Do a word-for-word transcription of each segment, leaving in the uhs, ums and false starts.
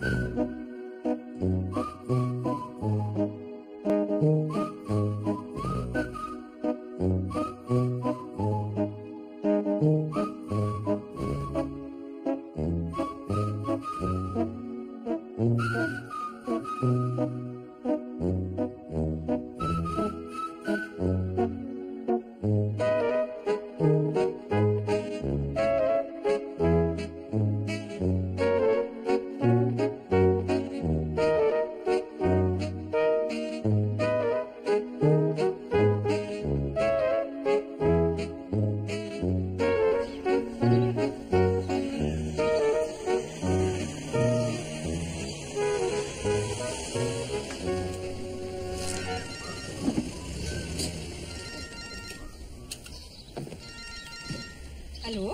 Hallo?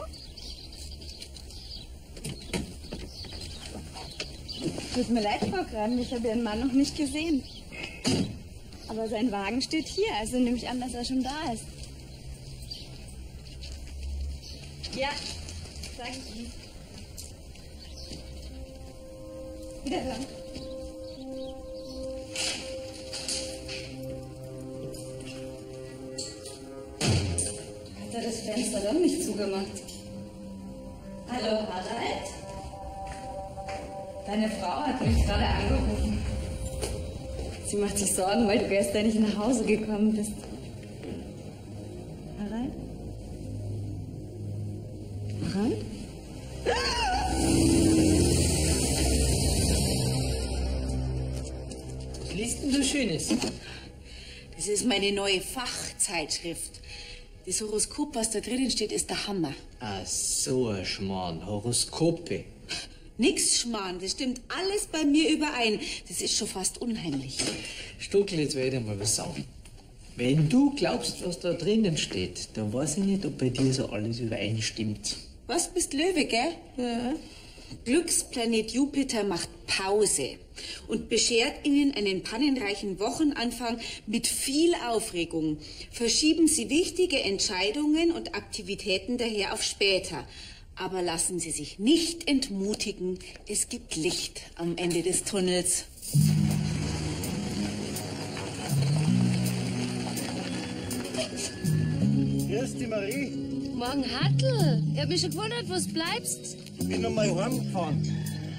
Tut mir leid, Frau Kram, ich habe Ihren Mann noch nicht gesehen. Aber sein Wagen steht hier, also nehme ich an, dass er schon da ist. Ja, sag ich Ihnen. Wiederhören. Hat er das Fenster doch nicht zugemacht? Hallo, Harald? Deine Frau hat mich gerade angerufen. Sie macht sich Sorgen, weil du gestern nicht nach Hause gekommen bist. Harald? Harald? Was liest denn du Schönes? Das ist meine neue Fachzeitschrift. Das Horoskop, was da drinnen steht, ist der Hammer. Ah, so ein Schmarrn. Horoskope. Nix Schmarrn, das stimmt alles bei mir überein. Das ist schon fast unheimlich. Stuckel, jetzt werde ich mal was sagen. Wenn du glaubst, was da drinnen steht, dann weiß ich nicht, ob bei dir so alles übereinstimmt. Was, bist Löwe, gell? Ja. Glücksplanet Jupiter macht Pause und beschert Ihnen einen pannenreichen Wochenanfang mit viel Aufregung. Verschieben Sie wichtige Entscheidungen und Aktivitäten daher auf später. Aber lassen Sie sich nicht entmutigen, es gibt Licht am Ende des Tunnels. Grüß dich, Marie. Morgen, Hartl. Ich hab mich schon gewundert, wo du bleibst. Ich bin noch mal heimgefahren.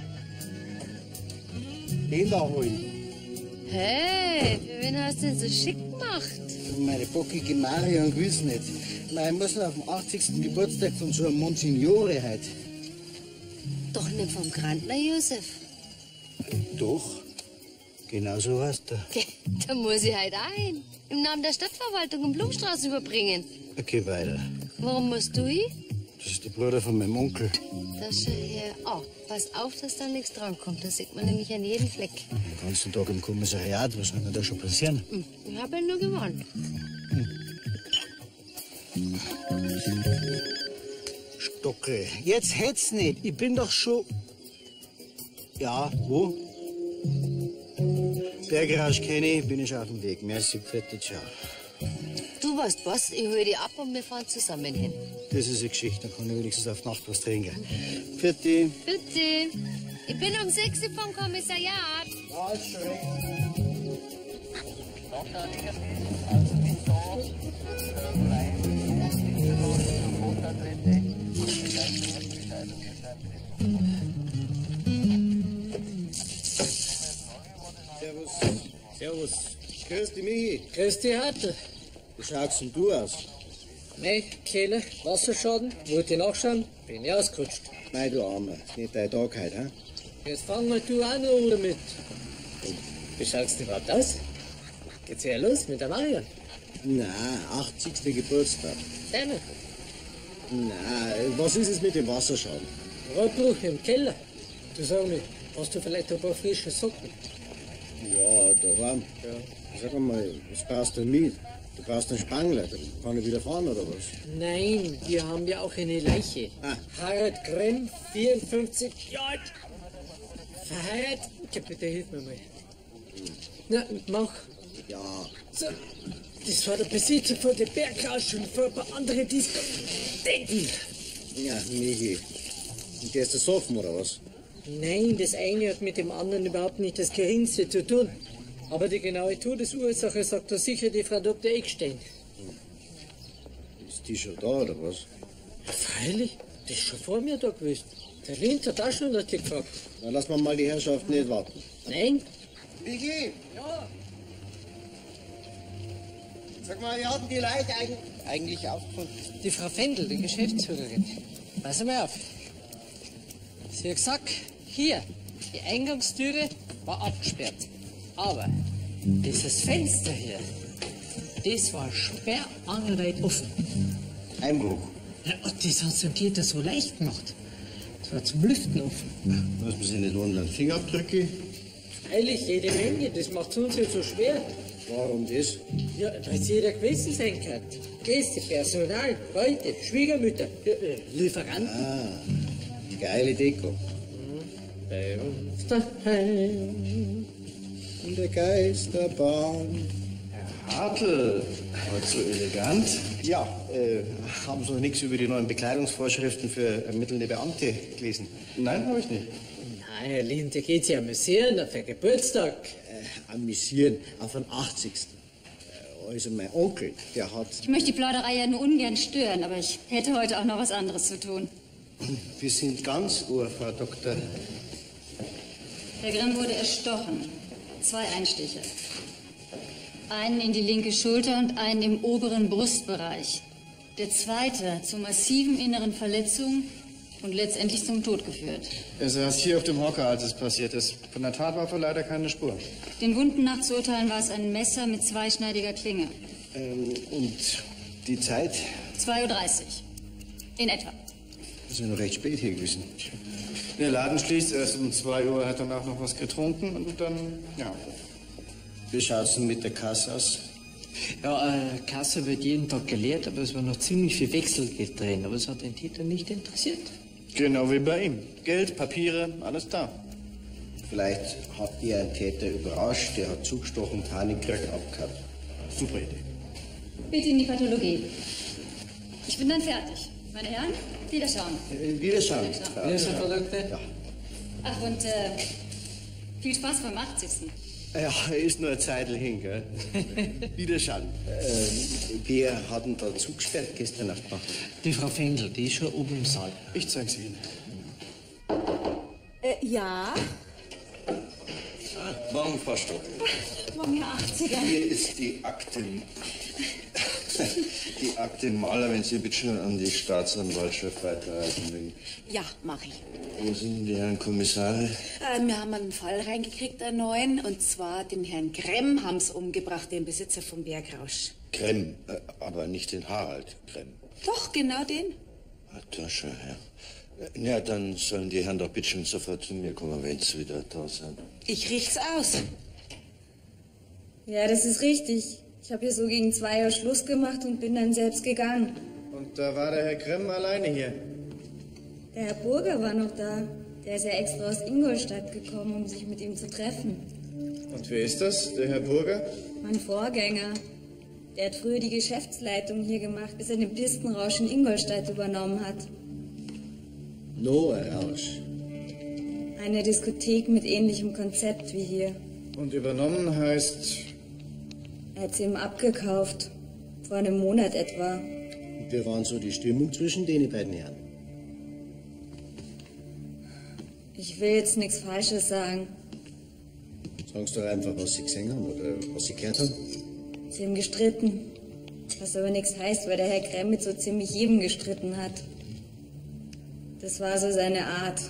Den da holen. Hey, für wen hast du denn so schick gemacht? Meine bockige Marion gewiss nicht. Ich muss noch auf dem achtzigsten Geburtstag von so einem Monsignore heute. Doch nicht vom Grandner, Josef. Doch, genau so heißt er. Okay, da muss ich halt auch hin. Im Namen der Stadtverwaltung in Blumenstraße überbringen. Okay, weiter. Warum musst du hin? Das ist der Bruder von meinem Onkel. Da schau her. Oh, pass auf, dass da nichts drankommt. Das sieht man nämlich an jedem Fleck. Den ganzen Tag im Kommissariat, was kann denn da schon passieren? Hm, ich hab ihn nur gewarnt. Stockel, jetzt hätt's nicht. Ich bin doch schon... Ja, wo? Bergrausch kenne ich, bin ich auf dem Weg. Merci, fertig, ciao. Du weißt was, ich hol dich ab und wir fahren zusammen hin. Das ist eine Geschichte, dann kann ich wenigstens auf Nacht was trinken. Fertig. Bitte. Ich bin um sechs Uhr vom Kommissariat. Ja, ist schon recht. Servus. Servus. Grüß dich, Michi. Grüß dich, Hartl. Wie schaut's denn du aus? Mei, Kehle, Wasserschaden, wollte ich nachschauen, bin ich ausgerutscht. Mei, du Armer, nicht dein Tag heute, hä? Jetzt fang mal du auch noch damit. Wie schaut's denn überhaupt aus? Geht's ja los mit der Marion? Nein, achtzigsten Geburtstag. Deine? Nein, was ist es mit dem Wasserschaden? Rohrbruch im Keller. Du sag mir, hast du vielleicht ein paar frische Socken? Ja, daheim. Ja. Sag einmal, was brauchst du denn mit? Du brauchst einen Spangler, dann kann ich wieder fahren, oder was? Nein, wir haben ja auch eine Leiche. Ah. Harald Grimm, vierundfünfzig Jahre alt. Verheiratet. Ja, bitte hilf mir mal. Na, mach. Ja. So, das war der Besitzer von der Bergrausch und von ein paar anderen Diskotheken. Ja, Michi. Und der ist der Soffen, oder was? Nein, das eine hat mit dem anderen überhaupt nicht das Geringste zu tun. Aber die genaue Todesursache sagt doch sicher die Frau Doktor Eckstein. Ist die schon da, oder was? Ja, freilich, das ist schon vor mir da gewesen. Der Linz hat auch schon nach dir gefragt. Dann lassen wir mal die Herrschaft nicht warten. Nein? Vicky! Ja. Sag mal, wie hatten die Leute eigentlich, eigentlich aufgefunden? Die Frau Fendel, die Geschäftsführerin. Pass mal auf. Sie hat gesagt, hier, die Eingangstüre war abgesperrt. Aber dieses Fenster hier, das war sperrangelweit offen. Einbruch. Ja, das hat dem Täter so leicht gemacht. Das war zum Lüften offen. Muss man sich nicht ordentlich Fingerabdrücke? Freilich, jede Menge, das macht es uns jetzt so schwer. Warum das? Ja, weil es jeder gewesen sein kann. Gäste, Personal, Freunde, Schwiegermütter, äh, Lieferanten. Ah, geile Deko. Bei uns daheim. In der Geisterbahn. Hartl, heute so elegant. Ja, äh, haben Sie noch nichts über die neuen Bekleidungsvorschriften für ermittelnde Beamte gelesen? Nein, habe ich nicht. Nein, Herr Lind, da geht's ja amüsieren auf den Geburtstag. Äh, amüsieren auf den achtzigsten Äh, Also mein Onkel, der hat... Ich möchte die Plauderei ja nur ungern stören, aber ich hätte heute auch noch was anderes zu tun. Wir sind ganz Ohr, Frau Doktor. Herr Grimm wurde erstochen. Zwei Einstiche. Einen in die linke Schulter und einen im oberen Brustbereich. Der zweite zu massiven inneren Verletzungen und letztendlich zum Tod geführt. Er saß hier auf dem Hocker, als es passiert ist. Von der Tatwaffe leider keine Spur. Den Wunden nachzuurteilen war es ein Messer mit zweischneidiger Klinge. Ähm, und die Zeit? zwei Uhr dreißig. In etwa. Das ist ja noch recht spät hier gewesen. Der Laden schließt erst um zwei Uhr, hat danach noch was getrunken und dann, ja. Wie schaut's denn mit der Kasse aus? Ja, äh, Kasse wird jeden Tag geleert, aber es war noch ziemlich viel Wechselgeld drin. Aber es hat den Täter nicht interessiert. Genau wie bei ihm. Geld, Papiere, alles da. Vielleicht hat ihr einen Täter überrascht, der hat zugestochen, Panik gekriegt, abgehauen. Super Idee. Bitte in die Pathologie. Ich bin dann fertig. Meine Herren, wiederschauen. Äh, Wiederschauen. Wer ist der Frau Doktor? Ja. Ach, und äh, viel Spaß beim achtzigsten Ja, ist nur eine Zeit hin, gell? Wiederschauen. Ähm, wer hat denn da zugesperrt gestern Nacht gemacht? Die Frau Fendel, die ist schon oben im Saal. Ich zeig's Ihnen. Äh, ja, Morgen, Frau Stock. Morgen, Herr achtziger. Hier ist die Akte. Die Akte Maler, wenn Sie bitte schon an die Staatsanwaltschaft weiterreichen will. ja, mach ich. Wo sind die Herren Kommissare? Äh, wir haben einen Fall reingekriegt, einen neuen, und zwar den Herrn Gremm haben sie umgebracht, den Besitzer vom Bergrausch. Kremm, äh, aber nicht den Harald Kremm. Doch, genau den. Ah, da schon, ja. Äh, Ja, dann sollen die Herren doch bitte schon sofort zu mir kommen, wenn sie wieder da sind. Ich riech's aus. Ja, das ist richtig. Ich habe hier so gegen zwei Uhr Schluss gemacht und bin dann selbst gegangen. Und da war der Herr Kremm alleine hier. Der Herr Burger war noch da. Der ist ja extra aus Ingolstadt gekommen, um sich mit ihm zu treffen. Und wer ist das, der Herr Burger? Mein Vorgänger. Der hat früher die Geschäftsleitung hier gemacht, bis er den Pistenrausch in Ingolstadt übernommen hat. No, ein Rausch. Eine Diskothek mit ähnlichem Konzept wie hier. Und übernommen heißt... Er hat sie ihm abgekauft. Vor einem Monat etwa. Und wie war so die Stimmung zwischen den beiden Herren? Ich will jetzt nichts Falsches sagen. Sagen Sie doch einfach, was Sie gesehen haben oder was Sie gehört haben. Sie haben gestritten. Was aber nichts heißt, weil der Herr Kremm mit so ziemlich jedem gestritten hat. Das war so seine Art.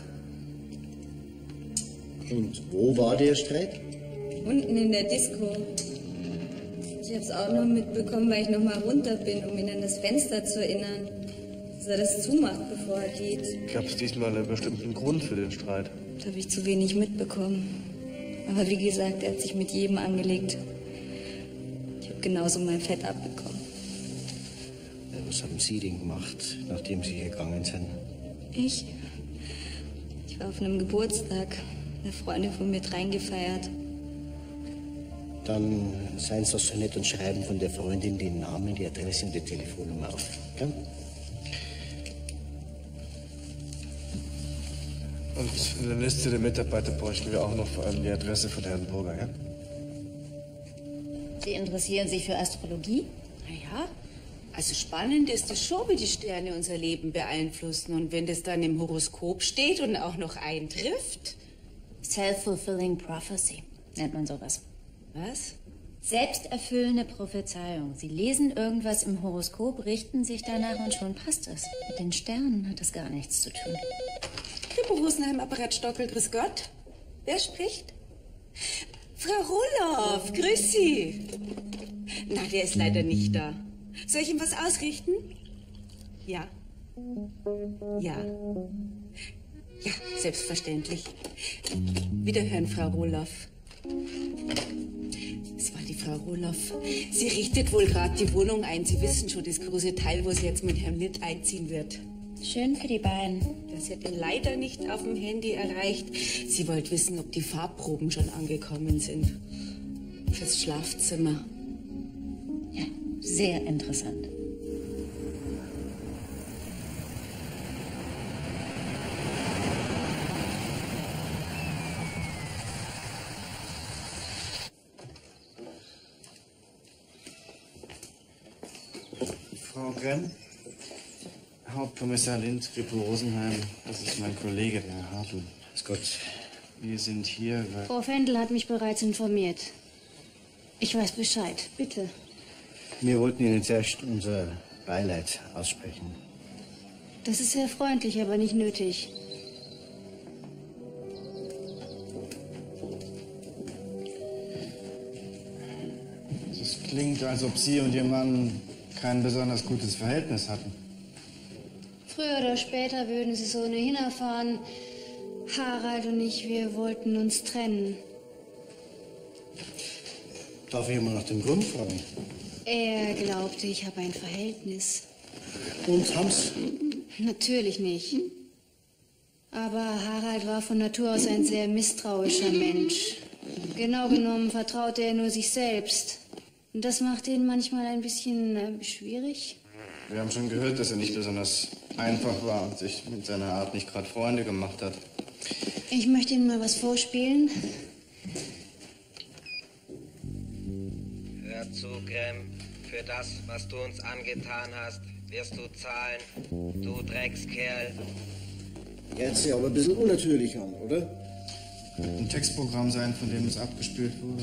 Und wo war der Streit? Unten in der Disco. Ich hab's auch noch mitbekommen, weil ich noch mal runter bin, um ihn an das Fenster zu erinnern. Dass er das zumacht, bevor er geht. Gab es diesmal einen bestimmten Grund für den Streit? Das habe ich zu wenig mitbekommen. Aber wie gesagt, er hat sich mit jedem angelegt. Ich habe genauso mein Fett abbekommen. Ja, was haben Sie denn gemacht, nachdem Sie hier gegangen sind? Ich? Ich war auf einem Geburtstag. Eine Freundin von mir hat reingefeiert. Dann seien Sie doch so nett und schreiben von der Freundin den Namen, die Adresse und die Telefonnummer auf. Gell? Und in der Liste der Mitarbeiter bräuchten wir auch noch vor allem die Adresse von Herrn Burger, ja? Sie interessieren sich für Astrologie? Na ja, also spannend ist es schon, wie die Sterne unser Leben beeinflussen. Und wenn das dann im Horoskop steht und auch noch eintrifft. Self-fulfilling prophecy nennt man sowas. Was? Selbsterfüllende Prophezeiung. Sie lesen irgendwas im Horoskop, richten sich danach und schon passt es. Mit den Sternen hat das gar nichts zu tun. Kripo Rosenheim, Apparat Stockel, grüß Gott. Wer spricht? Frau Roloff, grüß Sie. Na, der ist leider nicht da. Soll ich ihm was ausrichten? Ja. Ja. Ja, selbstverständlich. Wiederhören, Frau Roloff. Es war die Frau Roloff. Sie richtet wohl gerade die Wohnung ein. Sie wissen schon, das große Teil, wo sie jetzt mit Herrn Litt einziehen wird. Schön für die beiden. Das hat ihn leider nicht auf dem Handy erreicht. Sie wollte wissen, ob die Farbproben schon angekommen sind. Fürs Schlafzimmer. Ja, sehr interessant. Frau Gremm, Hauptkommissar Lind, Kripo Rosenheim, das ist mein Kollege, der Herr Hartl. Grüß Gott. Wir sind hier, weil... Frau Fendel hat mich bereits informiert. Ich weiß Bescheid. Bitte. Wir wollten Ihnen zuerst unser Beileid aussprechen. Das ist sehr freundlich, aber nicht nötig. Es klingt, als ob Sie und Ihr Mann kein besonders gutes Verhältnis hatten. Früher oder später würden sie so ohnehin erfahren. Harald und ich, wir wollten uns trennen. Darf ich mal nach dem Grund fragen? Er glaubte, ich habe ein Verhältnis. Und haben's? Natürlich nicht. Aber Harald war von Natur aus ein sehr misstrauischer Mensch. Genau genommen vertraute er nur sich selbst. Und das macht ihn manchmal ein bisschen äh, schwierig. Wir haben schon gehört, dass er nicht besonders einfach war und sich mit seiner Art nicht gerade Freunde gemacht hat. Ich möchte Ihnen mal was vorspielen. Hör zu, Gremm. Für das, was du uns angetan hast, wirst du zahlen, du Dreckskerl. Hört sich aber ein bisschen unnatürlich an, oder? Könnte ein Textprogramm sein, von dem es abgespielt wurde.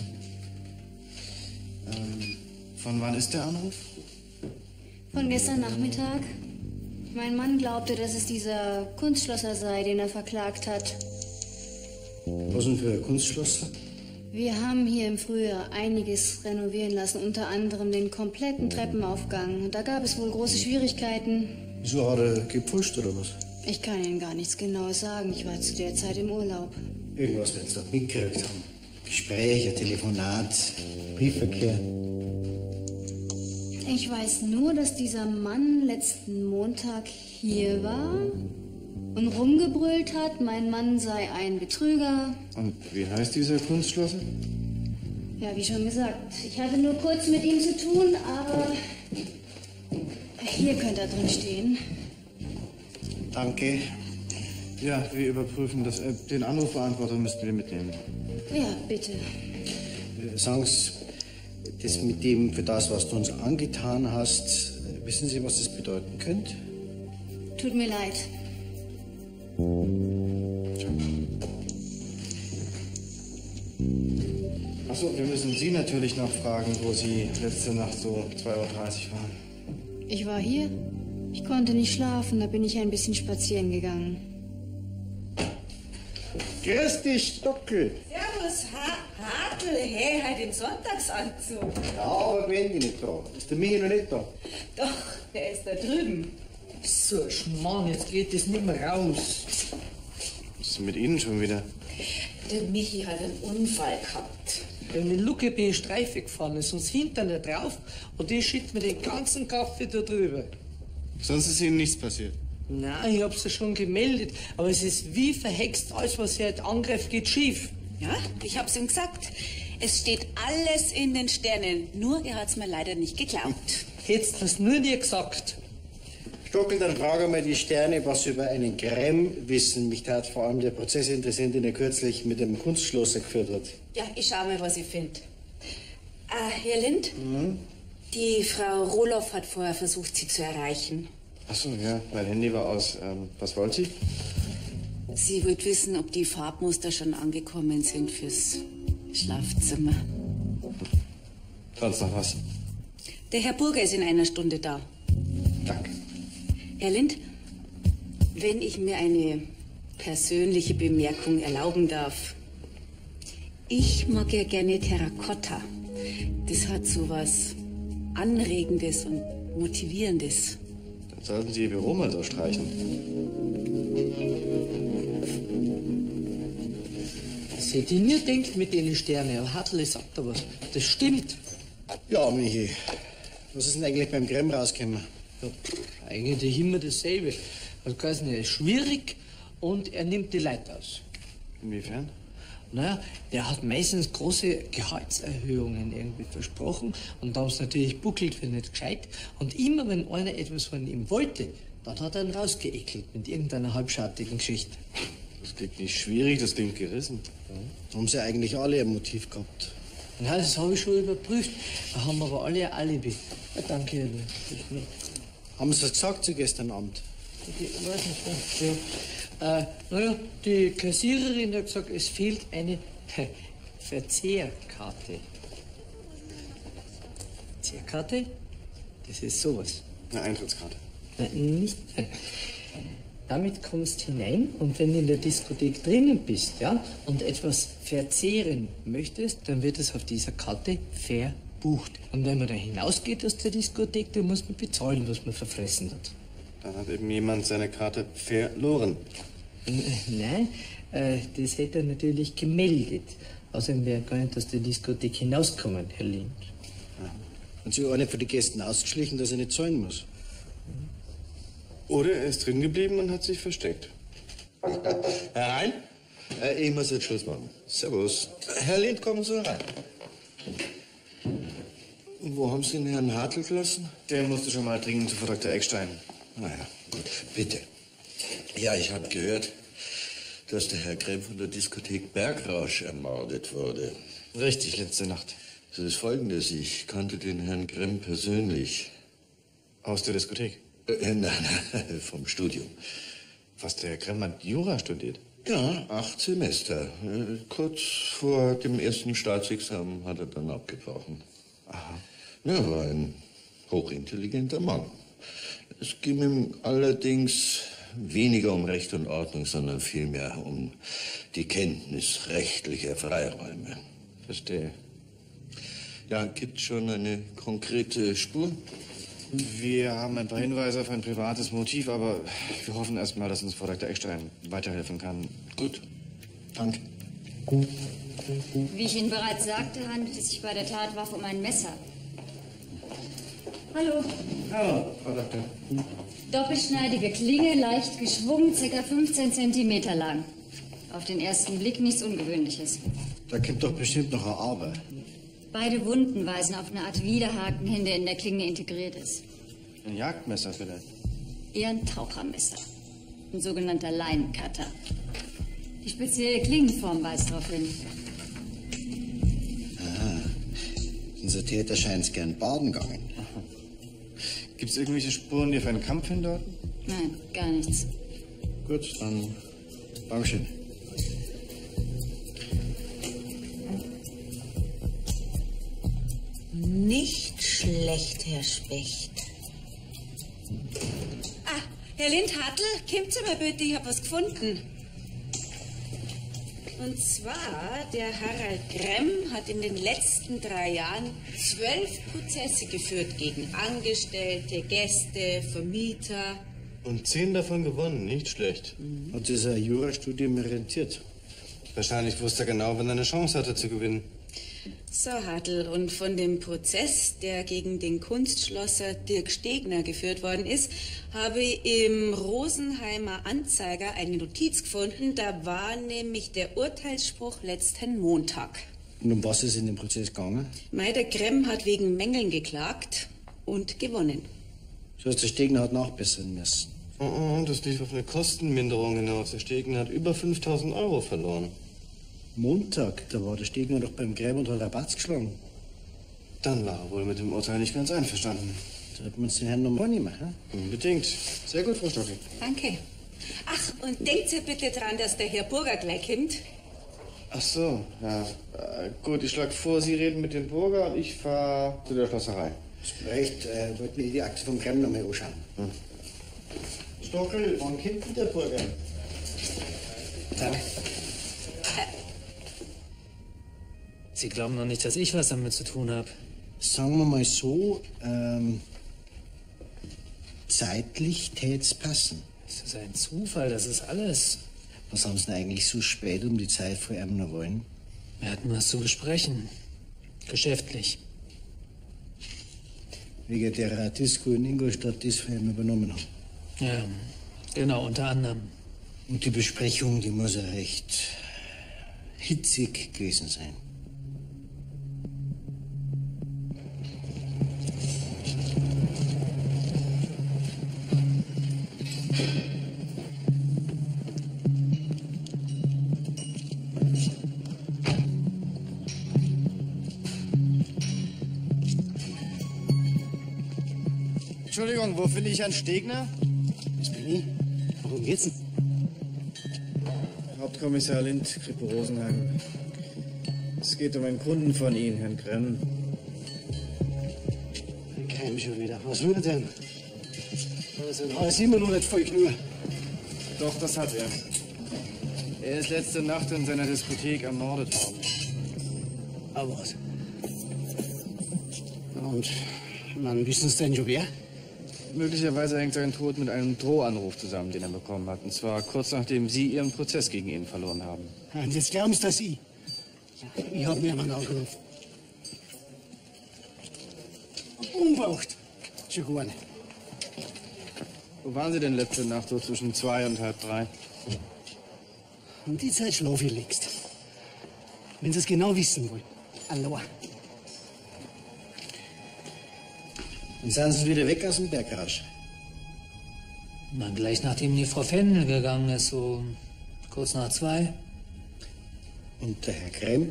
Ähm, von wann ist der Anruf? Von gestern Nachmittag. Mein Mann glaubte, dass es dieser Kunstschlosser sei, den er verklagt hat. Was denn für ein Kunstschlosser? Wir haben hier im Frühjahr einiges renovieren lassen, unter anderem den kompletten Treppenaufgang. Und da gab es wohl große Schwierigkeiten. Wieso hat er gepfuscht oder was? Ich kann Ihnen gar nichts Genaues sagen. Ich war zu der Zeit im Urlaub. Irgendwas werden Sie doch mitgekriegt haben. Gespräche, Telefonat, Briefverkehr. Ich weiß nur, dass dieser Mann letzten Montag hier war und rumgebrüllt hat, mein Mann sei ein Betrüger. Und wie heißt dieser Kunstschlosser? Ja, wie schon gesagt, ich hatte nur kurz mit ihm zu tun, aber hier könnte er drin stehen. Danke. Ja, wir überprüfen das. Äh, den Anrufbeantworter müssten wir mitnehmen. Ja, bitte. Sagen Sie, das mit dem, für das, was du uns angetan hast, wissen Sie, was das bedeuten könnte? Tut mir leid. Achso, wir müssen Sie natürlich noch fragen, wo Sie letzte Nacht so zwei Uhr dreißig waren. Ich war hier. Ich konnte nicht schlafen, da bin ich ein bisschen spazieren gegangen. Grüß dich, Stockel. Servus, ha Hartl, hey, halt im Sonntagsanzug. Ja, aber Wendy nicht da. Ist der Michi noch nicht da? Doch, der ist da drüben. So ein Schmarrn, jetzt geht das nicht mehr raus. Was ist denn mit Ihnen schon wieder? Der Michi hat einen Unfall gehabt. Wenn mit Lucke bin ich Streife gefahren ist, uns hinterher drauf und die schüttet mir den ganzen Kaffee da drüber. Sonst ist Ihnen nichts passiert. Nein, ich hab's ja schon gemeldet, aber es ist wie verhext, alles was hier angreift, geht schief. Ja, ich hab's ihm gesagt. Es steht alles in den Sternen. Nur er hat's mir leider nicht geglaubt. Hättest du das nur dir gesagt. Stockel, dann frage mal die Sterne, was sie über einen Gremm wissen. Mich tat vor allem der Prozess interessieren, den er kürzlich mit dem Kunstschlosser geführt hat. Ja, ich schau mal, was ich finde. Ah, Herr Lind? Mhm. Die Frau Roloff hat vorher versucht, Sie zu erreichen. Ach so, ja, mein Handy war aus. Ähm, was wollte sie? Sie wollte wissen, ob die Farbmuster schon angekommen sind fürs Schlafzimmer. Sonst noch was? Der Herr Burger ist in einer Stunde da. Danke. Herr Lind, wenn ich mir eine persönliche Bemerkung erlauben darf. Ich mag ja gerne Terrakotta. Das hat so was Anregendes und Motivierendes. Dann sollten Sie Ihr Büro mal so streichen. Seht ihr nicht denkt mit den Sternen, aber Hartl sagt da was. Das stimmt. Ja, Michi. Was ist denn eigentlich beim Gremm rausgekommen? Ja, pff, eigentlich immer dasselbe. Also geheißen, er ist schwierig und er nimmt die Leute aus. Inwiefern? Naja, der hat meistens große Gehaltserhöhungen irgendwie versprochen und da haben sie natürlich buckelt für nicht gescheit. Und immer wenn einer etwas von ihm wollte, dann hat er ihn rausgeekelt mit irgendeiner halbschattigen Geschichte. Das klingt nicht schwierig, das klingt gerissen. Da haben sie eigentlich alle ein Motiv gehabt. Ja, das habe ich schon überprüft. Da haben aber alle ein Alibi. Ja, danke, Herr Lind. Haben sie was gesagt zu gestern Abend? Ich weiß nicht. Ja. Äh, naja, die Kassiererin hat gesagt, es fehlt eine Verzehrkarte. Verzehrkarte? Das ist sowas. Eine Eintrittskarte. Nein, nicht. Damit kommst hinein und wenn du in der Diskothek drinnen bist, ja, und etwas verzehren möchtest, dann wird es auf dieser Karte verbucht. Und wenn man da hinausgeht aus der Diskothek, dann muss man bezahlen, was man verfressen hat. Dann hat eben jemand seine Karte verloren. Nein, äh, das hätte er natürlich gemeldet. Außerdem wäre gar nicht aus der Diskothek hinauskommen, Herr Lind. Ja. Und sie hat einer von den Gästen ausgeschlichen, dass er nicht zahlen muss. Oder er ist drin geblieben und hat sich versteckt. Herein? Äh, ich muss jetzt Schluss machen. Servus. Herr Lind, kommen Sie rein. Wo haben Sie den Herrn Hartl gelassen? Der musste schon mal dringend zu Frau Doktor Eckstein. Naja, gut. Bitte. Ja, ich habe gehört, dass der Herr Gremm von der Diskothek Bergrausch ermordet wurde. Richtig, letzte Nacht. Es ist Folgendes, ich kannte den Herrn Gremm persönlich. Aus der Diskothek? Äh, nein, nein, vom Studium. Was, der Gremm hat Jura studiert? Ja, acht Semester. Äh, kurz vor dem ersten Staatsexamen hat er dann abgebrochen. Aha. Ja, war ein hochintelligenter Mann. Es ging ihm allerdings weniger um Recht und Ordnung, sondern vielmehr um die Kenntnis rechtlicher Freiräume. Verstehe. Ja, gibt schon eine konkrete Spur? Wir haben ein paar Hinweise auf ein privates Motiv, aber wir hoffen erst mal, dass uns Frau Doktor Eckstein weiterhelfen kann. Gut, danke. Wie ich Ihnen bereits sagte, handelt es sich bei der Tatwaffe um ein Messer. Hallo. Hallo, Frau Doktor. Doppelschneidige Klinge, leicht geschwungen, ca. fünfzehn Zentimeter lang. Auf den ersten Blick nichts Ungewöhnliches. Da kommt doch bestimmt noch eine Aber. Beide Wunden weisen auf eine Art Widerhaken hin, der in der Klinge integriert ist. Ein Jagdmesser vielleicht? Eher ein Tauchermesser. Ein sogenannter Line-Cutter. Die spezielle Klingenform weist darauf hin. Aha. Unser Täter scheint es gern baden gegangen. Gibt es irgendwelche Spuren, die auf einen Kampf hindeuten? Nein, gar nichts. Gut, dann Dankeschön. Nicht schlecht, Herr Specht. Ah, Herr Lind-Hartl, kommt Sie mal bitte, ich habe was gefunden. Und zwar, der Harald Gremm hat in den letzten drei Jahren zwölf Prozesse geführt gegen Angestellte, Gäste, Vermieter. Und zehn davon gewonnen, nicht schlecht. Mhm. Hat dieser Jurastudium rentiert? Wahrscheinlich wusste er genau, wenn er eine Chance hatte zu gewinnen. So, Hartl, und von dem Prozess, der gegen den Kunstschlosser Dirk Stegner geführt worden ist, habe ich im Rosenheimer Anzeiger eine Notiz gefunden. Da war nämlich der Urteilsspruch letzten Montag. Und um was ist in dem Prozess gegangen? Mei, der Gremm hat wegen Mängeln geklagt und gewonnen. So heißt, der Stegner hat nachbessern müssen. Oh, oh, das lief auf eine Kostenminderung hinaus. Der Stegner hat über fünftausend Euro verloren. Montag, da war der Stegner doch beim Gräber und hat Rabatz geschlagen. Dann war er wohl mit dem Urteil nicht ganz einverstanden. Sollten wir uns den Herrn noch mal nehmen, hä? Unbedingt. Sehr gut, Frau Stocki. Danke. Ach, und denkt ihr bitte dran, dass der Herr Burger gleich kommt? Ach so, ja. Äh, gut, ich schlage vor, Sie reden mit dem Burger und ich fahre zu der Schlosserei. Recht, äh, wollten wir die Akte vom Kreml noch mal anschauen. Hm. Stockel, wann kommt denn der Burger? Danke. Sie glauben doch nicht, dass ich was damit zu tun habe. Sagen wir mal so, ähm, zeitlich tät's passen. Das ist ein Zufall, das ist alles. Was haben Sie denn eigentlich so spät um die Zeit vor einem noch wollen? Wir hatten was zu besprechen. Geschäftlich. Wegen der Disco in Ingolstadt, das wir ihm übernommen haben. Ja, genau, unter anderem. Und die Besprechung, die muss ja recht hitzig gewesen sein. Entschuldigung, wo finde ich Herrn Stegner? Das bin ich. Worum geht's denn? Hauptkommissar Lind, Kripo Rosenheim. Es geht um einen Kunden von Ihnen, Herrn Kremm. Ich kenn schon wieder. Was will er denn? Also, er ist immer noch nicht voll nur. Doch, das hat er. Er ist letzte Nacht in seiner Diskothek ermordet worden. Aber was? Und, wann wissen Sie denn schon wer? Möglicherweise hängt sein Tod mit einem Drohanruf zusammen, den er bekommen hat. Und zwar kurz nachdem Sie Ihren Prozess gegen ihn verloren haben. Und jetzt glauben Sie, dass ich. Ich hab mir jemanden angerufen. Umgebracht. Schon gar nicht. Wo waren Sie denn letzte Nacht, so zwischen zwei und halb drei? Um die Zeit schlafe ich längst. Wenn Sie es genau wissen wollen. Allein. Und sind Sie wieder weg aus dem Bergrausch? Na, gleich nachdem die Frau Fendel gegangen ist, so kurz nach zwei. Und der Herr Kremm?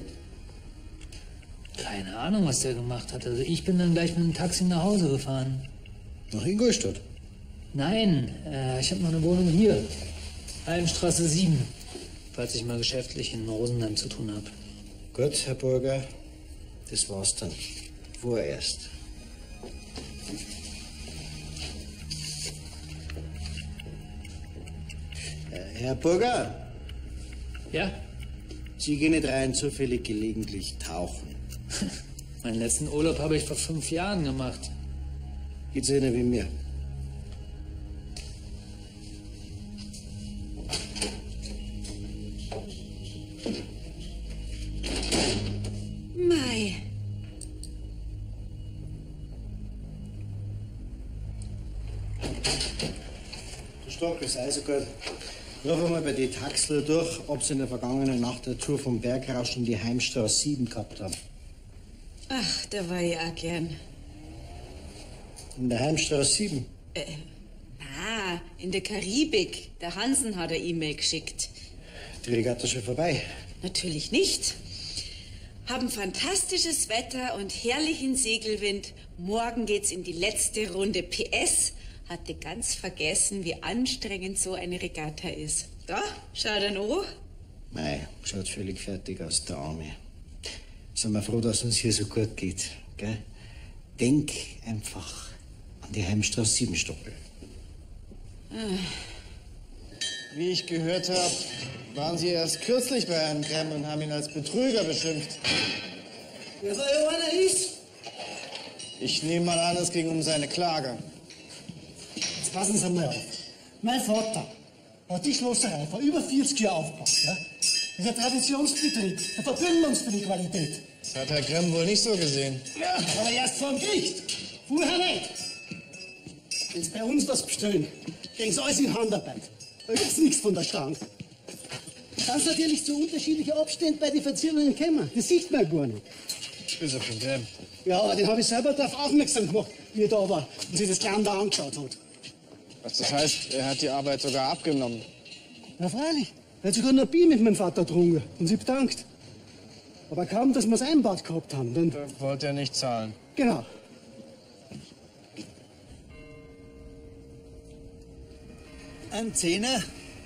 Keine Ahnung, was der gemacht hat. Also ich bin dann gleich mit dem Taxi nach Hause gefahren. Nach Ingolstadt? Nein, äh, ich habe noch eine Wohnung hier. Allenstraße sieben. Falls ich mal geschäftlich in Rosenheim zu tun habe. Gut, Herr Burger, das war's dann. Vorerst. Äh, Herr Burger? Ja? Sie gehen nicht rein zufällig gelegentlich tauchen. Meinen letzten Urlaub habe ich vor fünf Jahren gemacht. Geht's Ihnen wie mir? Mei. Stock ist also gut. Ruf mal bei den Taxler durch, ob sie in der vergangenen Nacht eine Tour vom Bergrausch in die Heimstraße sieben gehabt haben. Ach, da war ich auch gern. In der Heimstraße sieben? Äh, ah, in der Karibik. Der Hansen hat eine E-Mail geschickt. Die Regatta schon vorbei? Natürlich nicht. Haben fantastisches Wetter und herrlichen Segelwind. Morgen geht's in die letzte Runde. P S hatte ganz vergessen, wie anstrengend so eine Regatta ist. Da, schau dann an. Mei, schaut völlig fertig aus, der Arme. Sind wir froh, dass uns hier so gut geht, gell? Denk einfach an die Heimstraße sieben Stoppel. Ah. Wie ich gehört habe, waren Sie erst kürzlich bei Herrn Kremm und haben ihn als Betrüger beschimpft. Wer soll ja einer ist? Ich nehme mal an, es ging um seine Klage. Jetzt passen Sie mal auf. Mein Vater hat die Schlosserei vor über vierzig Jahren aufgebaut. Ja? Das ist ein Traditionsbetrieb. Da verbringen wir uns für die Qualität. Das hat Herr Kremm wohl nicht so gesehen. Ja, aber erst vor dem Gericht. Vorher nicht. Wenn Sie bei uns was bestellen, kriegen Sie alles in Handarbeit. Da gibt's nichts von der Stange. Dann natürlich zu unterschiedlichen Abständen bei den Verzierungen kommen. Das sieht man gar nicht. Bis auf den Graham. Ja, aber den habe ich selber darauf aufmerksam gemacht, wie er da war und sich das Clown da angeschaut hat. Was das heißt, er hat die Arbeit sogar abgenommen. Ja, freilich. Er hat sogar noch ein Bier mit meinem Vater getrunken und sich bedankt. Aber kaum, dass wir das Einbad gehabt haben, dann... Da wollte er nicht zahlen. Genau. Ein Zehner?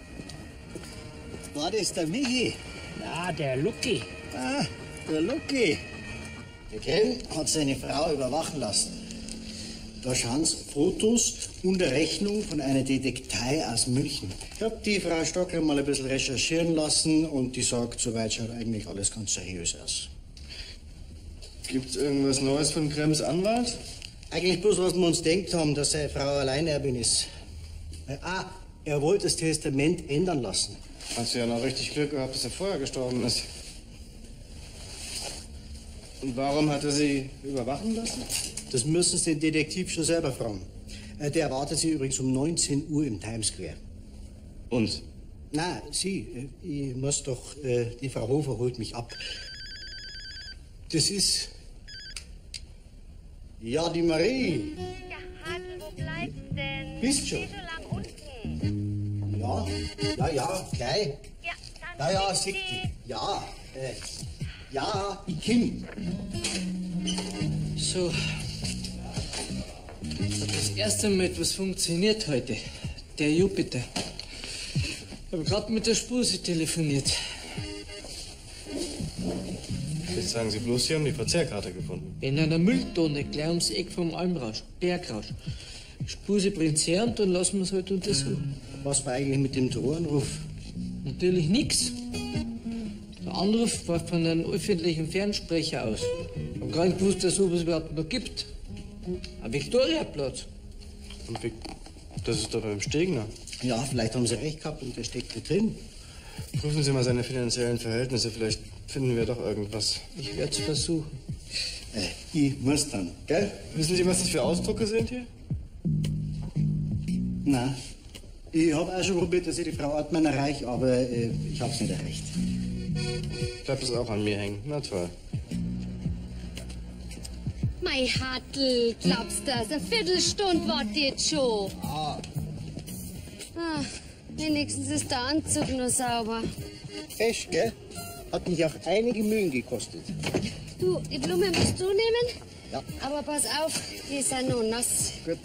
War das der Michi? Ja, der Lucky. Ah, der Lucky. Der Grill hat seine Frau überwachen lassen. Da schauen Fotos und eine Rechnung von einer Detektei aus München. Ich habe die Frau Stockler mal ein bisschen recherchieren lassen und die sagt, soweit schaut eigentlich alles ganz seriös aus. Gibt's irgendwas Neues von Krems Anwalt? Eigentlich bloß, was wir uns denkt haben, dass seine Frau Alleinerbin ist. Äh, ah, er wollte das Testament ändern lassen. Hast du ja noch richtig Glück gehabt, dass er vorher gestorben ist. Und warum hat er sie überwachen lassen? Das müssen Sie den Detektiv schon selber fragen. Äh, Der erwartet Sie übrigens um neunzehn Uhr im Times Square. Und? Na, Sie, äh, ich muss doch, äh, die Frau Hofer holt mich ab. Das ist... Ja, die Marie. Ja, Hadel, wo bleibst denn? Bist schon? Steh so lang unten. Ja, ja, ja, gleich. Ja, dann Ja, ja, schick sick die. die. Ja, äh, ja, ich komm. So. Das erste Mal etwas funktioniert heute. Der Jupiter. Ich habe gerade mit der Spuse telefoniert. Jetzt sagen Sie bloß, Sie haben die Verzehrkarte gefunden. In einer Mülltonne, gleich ums Eck vom Almrausch. Bergrausch. Spuse brennt her und dann lassen wir es halt untersuchen. Was war eigentlich mit dem Drohanruf? Natürlich nix. Der Anruf war von einem öffentlichen Fernsprecher aus. Ich habe gar nicht gewusst, dass es sowas überhaupt noch gibt. Am Viktoriaplatz. Und wie, das ist doch beim Stegner. Ja, vielleicht haben Sie recht gehabt und der steckt da drin. Prüfen Sie mal seine finanziellen Verhältnisse, vielleicht finden wir doch irgendwas. Ich werde es versuchen. Äh, ich muss dann, gell? Wissen Sie, was das für Ausdrucke sind hier? Nein. Ich habe auch schon probiert, dass ich die Frau Ortmann erreiche, aber äh, ich habe es nicht erreicht. Bleibt es auch an mir hängen. Na toll. Mei Hadel, glaubst du das? Eine Viertelstunde wartet jetzt schon. Ah. Ah, wenigstens ist der Anzug nur sauber. Echt, gell? Hat mich auch einige Mühen gekostet. Du, die Blume musst du nehmen? Ja. Aber pass auf, die sind noch nass. Gut.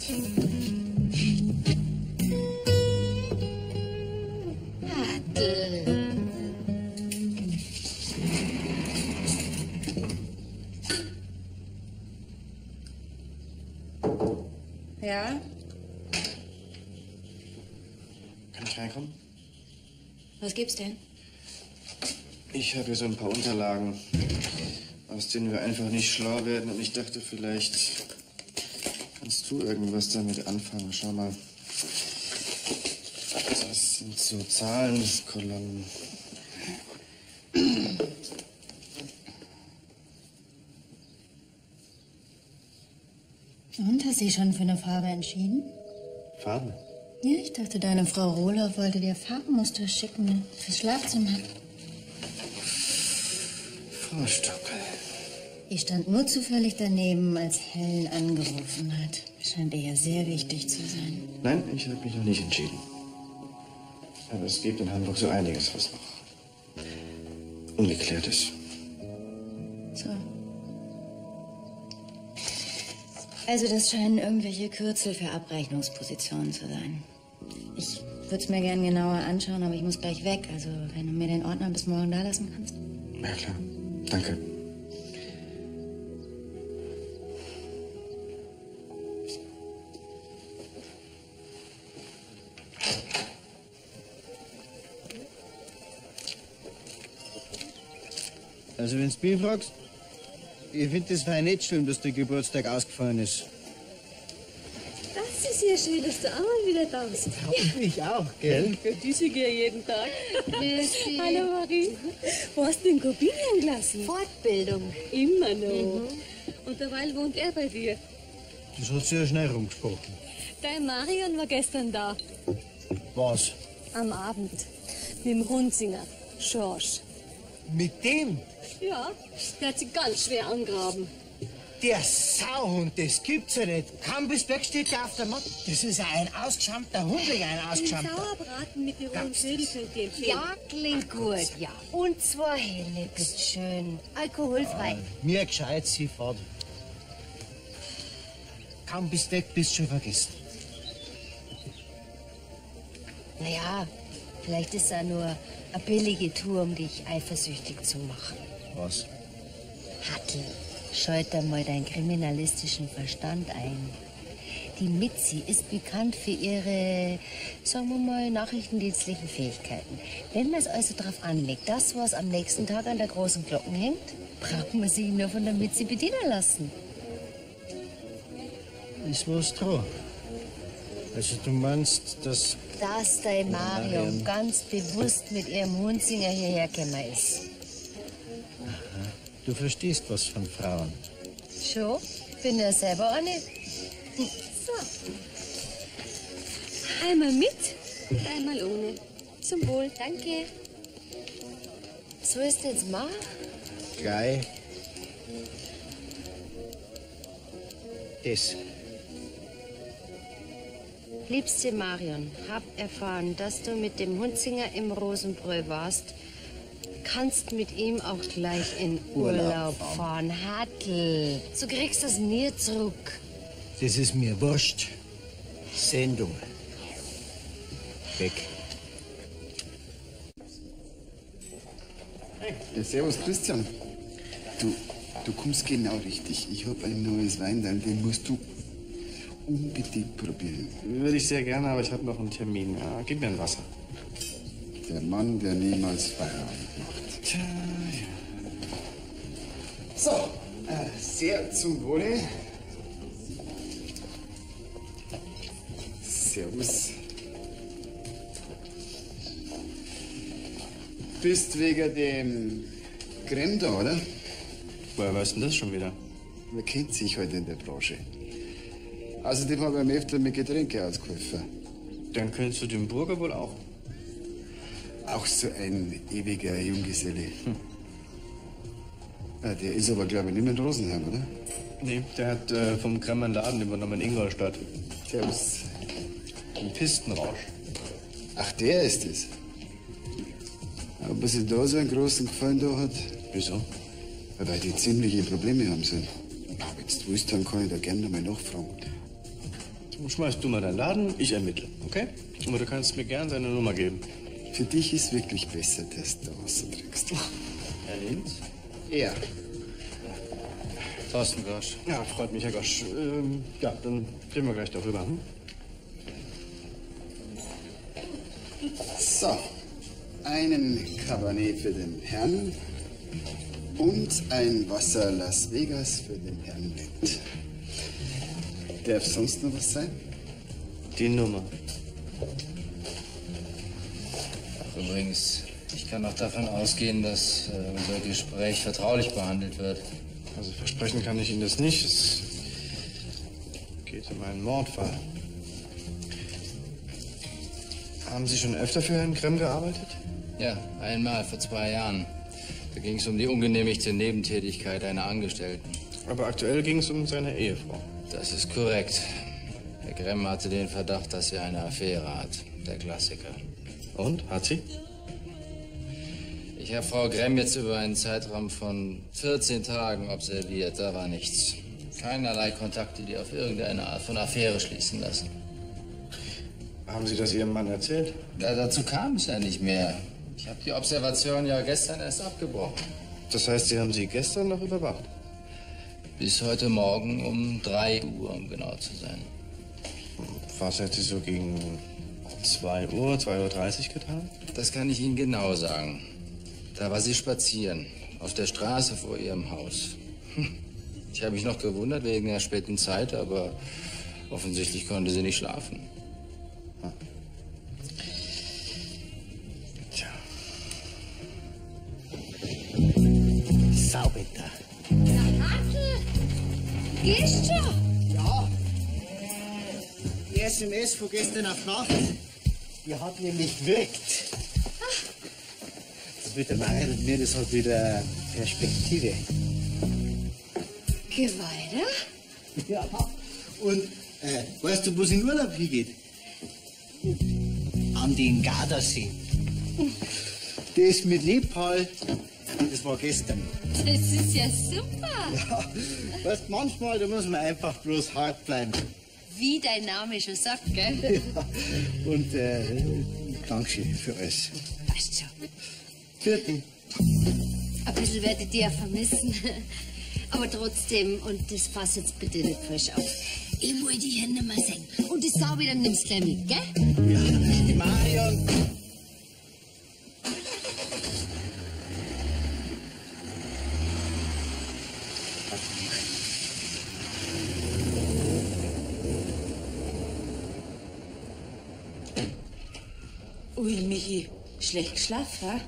Hadel. Ja? Kann ich reinkommen? Was gibt's denn? Ich habe hier so ein paar Unterlagen, aus denen wir einfach nicht schlau werden. Und ich dachte, vielleicht kannst du irgendwas damit anfangen. Schau mal. Das sind so Zahlenkolonnen. Und, hast du dich schon für eine Farbe entschieden? Farbe? Ja, ich dachte, deine Frau Rohloff wollte dir Farbmuster schicken fürs Schlafzimmer. Frau Stockel. Ich stand nur zufällig daneben, als Helen angerufen hat. Scheint ihr ja sehr wichtig zu sein. Nein, ich habe mich noch nicht entschieden. Aber es gibt in Hamburg so einiges, was noch ungeklärt ist. So. Also das scheinen irgendwelche Kürzel für Abrechnungspositionen zu sein. Ich würde es mir gern genauer anschauen, aber ich muss gleich weg. Also wenn du mir den Ordner bis morgen da lassen kannst. Ja, klar. Danke. Also, wenn du mich fragst, ich finde das fein nicht schlimm, dass der Geburtstag ausgefallen ist. Das ist ja schön, dass du auch mal wieder da bist. Ja, ich auch, gell? Für diese gehe jeden Tag. Grüß dich. Hallo Marie. Wo hast du den Corbinian gelassen? Fortbildung. Immer noch. Und derweil wohnt er bei dir. Das hat sich ja schnell rumgesprochen. Dein Marion war gestern da. Was? Am Abend. Mit dem Hunzinger. Schorsch. Mit dem? Ja, der hat sie ganz schwer angraben. Der Sauhund, das gibt's ja nicht. Kambisberg steht da auf der Matte. Das ist ein ausgeschammter Hundling, ein Den ausgeschammter. Sauerbraten mit den rohen Södel könnt ihr empfehlen. Ja, klingt gut, ja. Und zwei helle, bitteschön. Alkoholfrei. Mir gescheit, sie fahrt. Kambisberg bist schon vergessen. Naja, vielleicht ist er nur eine billige Tour, um dich eifersüchtig zu machen. Was? Hattel, scheut einmal deinen kriminalistischen Verstand ein. Die Mitzi ist bekannt für ihre, sagen wir mal, nachrichtendienstlichen Fähigkeiten. Wenn man es also darauf anlegt, das, was am nächsten Tag an der großen Glocke hängt, braucht man sich nur von der Mitzi bedienen lassen. Ist was dran? Also du meinst, dass... Dass der Marion Marion. ganz bewusst mit ihrem Hunzinger hierher gekommen ist. Aha. Du verstehst was von Frauen. Schon? Bin ja selber eine. So. Einmal mit, einmal ohne. Zum Wohl. Danke. Was willst du jetzt machen? Gleich. Das. Liebste Marion, hab erfahren, dass du mit dem Hunzinger im Rosenbräu warst. Kannst mit ihm auch gleich in Urlaub, Urlaub fahren. Hartl, du kriegst das nie zurück. Das ist mir wurscht. Sendung. Weg. Ja, servus Christian. Du, du kommst genau richtig. Ich habe ein neues Weinlein, den musst du unbedingt probieren. Würde ich sehr gerne, aber ich habe noch einen Termin. Ja, gib mir ein Wasser. Der Mann, der niemals Feierabend macht. Tja, ja. So, äh, sehr zum Wohle. Servus. Bist wegen dem Creme da, oder? Woher weißt du denn das schon wieder? Man kennt sich heute in der Branche. Außerdem habe ich am Öfter mit Getränke ausgeholfen. Dann kennst du den Burger wohl auch. Auch so ein ewiger Junggeselle. Hm. Ja, der ist aber, glaube ich, nicht mehr in Rosenheim, oder? Nee, der hat äh, vom Kremmer Laden übernommen in Ingolstadt. Servus. Ein Pistenrausch. Ach, der ist es. Ob er sich da so einen großen Gefallen da hat? Wieso? Weil die ziemliche Probleme haben sollen. Wenn du willst, dann kann ich da gerne mal nachfragen. Schmeißt du mal deinen Laden, ich ermittle, okay? Aber du kannst mir gern seine Nummer geben. Für dich ist wirklich besser, dass du Wasser trinkst. Herr Linz? Ja. Thorsten Gosch. Ja, freut mich, Herr Gosch. Ähm, ja, dann gehen wir gleich darüber. Hm? So, einen Cabernet für den Herrn und ein Wasser Las Vegas für den Herrn Lind. Darf sonst noch was sein? Die Nummer. Übrigens, ich kann auch davon ausgehen, dass äh, unser Gespräch vertraulich behandelt wird. Also versprechen kann ich Ihnen das nicht. Es geht um einen Mordfall. Haben Sie schon öfter für Herrn Kremm gearbeitet? Ja, einmal vor zwei Jahren. Da ging es um die ungenehmigte Nebentätigkeit einer Angestellten. Aber aktuell ging es um seine Ehefrau. Das ist korrekt. Herr Kremm hatte den Verdacht, dass sie eine Affäre hat. Der Klassiker. Und? Hat sie? Ich habe Frau Gremm jetzt über einen Zeitraum von vierzehn Tagen observiert. Da war nichts. Keinerlei Kontakte, die auf irgendeine Art von Affäre schließen lassen. Haben Sie das Ihrem Mann erzählt? Ja, dazu kam es ja nicht mehr. Ich habe die Observation ja gestern erst abgebrochen. Das heißt, Sie haben sie gestern noch überwacht? Bis heute Morgen um drei Uhr, um genau zu sein. Was hat sie so gegen zwei Uhr, zwei Uhr dreißig getan? Das kann ich Ihnen genau sagen. Da war sie spazieren, auf der Straße vor ihrem Haus. Ich habe mich noch gewundert wegen der späten Zeit, aber offensichtlich konnte sie nicht schlafen. Tja. Saubitter. Hartl, gehst schon? Ja. Die S M S von gestern auf Nacht, die hat nämlich gewirkt. das mit der Marion und mir, das hat wieder Perspektive. Geh weiter. Ja, und äh, weißt du, wo es in Urlaub hingeht? An den Gardasee. Das mit Nepal, das war gestern. Das ist ja super. Ja, weißt, manchmal, da muss man einfach bloß hart bleiben. Wie dein Name schon sagt, gell? Ja, und äh, Dankeschön für alles. Passt schon. Vierten. Ein bisschen werde ich dich ja vermissen. Aber trotzdem, und das fass jetzt bitte nicht falsch auf. Ich will die Hände mal sehen. Und das Sau wieder nimmst gleich mit, gell? Ja, die Marion. Ui, Michi, schlecht geschlafen, ha?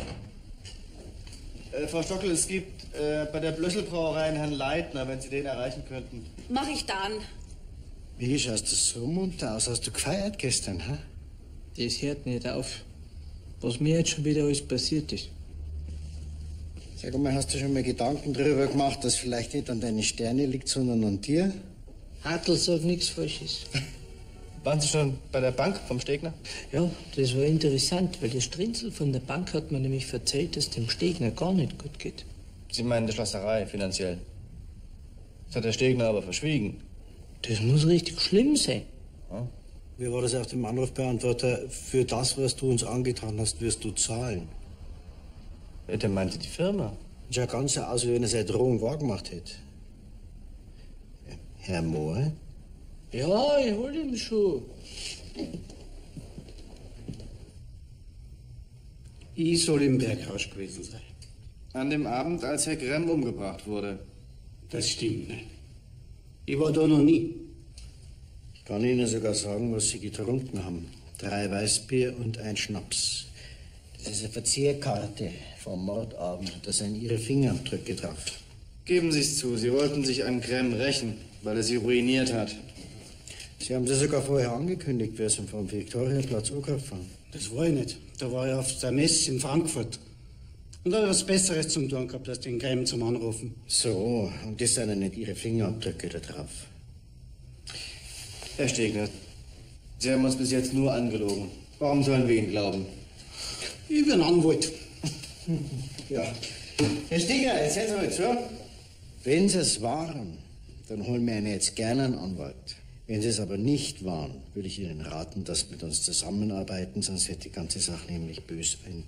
Äh, Frau Stockel, es gibt äh, bei der Blösselbrauerei einen Herrn Leitner, wenn Sie den erreichen könnten. Mach ich dann. Wie schaust du so munter aus? Hast du gefeiert gestern, ha? Das hört nicht auf. Was mir jetzt schon wieder alles passiert ist. Sag mal, hast du schon mal Gedanken darüber gemacht, dass vielleicht nicht an deinen Sterne liegt, sondern an dir? Hartl sagt nichts Falsches. Waren Sie schon bei der Bank vom Stegner? Ja, das war interessant, weil der Strinzel von der Bank hat mir nämlich erzählt, dass dem Stegner gar nicht gut geht. Sie meinen die Schlosserei finanziell. Das hat der Stegner aber verschwiegen. Das muss richtig schlimm sein. Ja. Wie war das auf dem Anrufbeantworter? Für das, was du uns angetan hast, wirst du zahlen. Ja, der meinte die Firma. Schaut ganz so aus, wie wenn er seine Drohung wahrgemacht hätte. Herr Mohr? Ja, ich hol ihn schon. Ich soll im Berghaus gewesen sein. An dem Abend, als Herr Gremm umgebracht wurde. Das stimmt nicht. Ich war da noch nie. Ich kann Ihnen sogar sagen, was Sie getrunken haben. Drei Weißbier und ein Schnaps. Das ist eine Verzehrkarte vom Mordabend. Da sind Ihre Fingerabdrücke drauf. Geben Sie es zu, Sie wollten sich an Gremm rächen, weil er Sie ruiniert hat. Sie haben das sogar vorher angekündigt, wer Sie vom Viktoriaplatz angegriffen haben. Das war ich nicht. Da war ich auf der Messe in Frankfurt. Und da habe ich was Besseres zum tun gehabt, als den Gremm zum Anrufen. So, und das sind ja nicht Ihre Fingerabdrücke da drauf. Herr Stegner, Sie haben uns bis jetzt nur angelogen. Warum sollen wir Ihnen glauben? Ich bin Anwalt. Ja. Herr Stegner, jetzt hören Sie mal zu. Wenn Sie es waren, dann holen wir Ihnen jetzt gerne einen Anwalt. Wenn Sie es aber nicht waren, würde ich Ihnen raten, dass Sie mit uns zusammenarbeiten, sonst wird die ganze Sache nämlich bös enden.